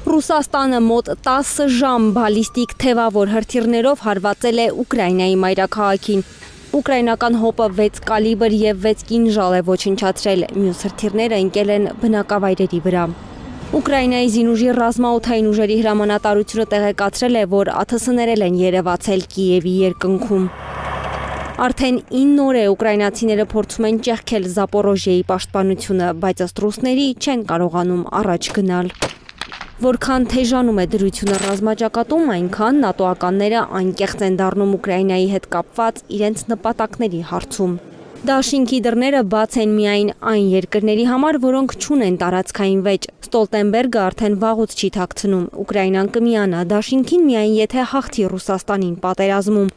Ռուսաստանը մոտ 10 ժամ բալիստիկ թևավոր հրթիռներով հարվածել է Ուկրաինայի մայրաքաղաքին։ Ուկրաինական հոպը 6 կալիբր եւ 6 կինժալ է ոչնչացրել, մյուս հրթիռները ընկել են բնակավայրերի վրա։ Ուկրաինայի զինուժի ռազմաօդային ուժերի հրամանատարությունը տեղեկացրել է, որ ԱԹՍ-ներ են երևացել Կիևի երկնքում։ Արդեն 9 օր է ուկրաինացիները փորձում են ճեղքել Զապորոժիեի պաշտպանությունը, բայց ըստ ռուսների չեն կարողանում առաջ գնալ։ Որքան թեժանում է դրությունը ռազմաճակատում, այնքան նատոականները անկեղծ են դառնում Ուկրաինայի հետ կապված իրենց նպատակների հարցում։ Դաշինքի դռները բաց են միայն այն երկրների համար, որոնք չունեն տարածքային վեճ։ Ստոլտենբերգը արդեն վաղուց չի թաքցնում։ Ուկրաինան կմիանա դաշինքին միայն եթե հաղթի Ռուսաստանին պատերազմում։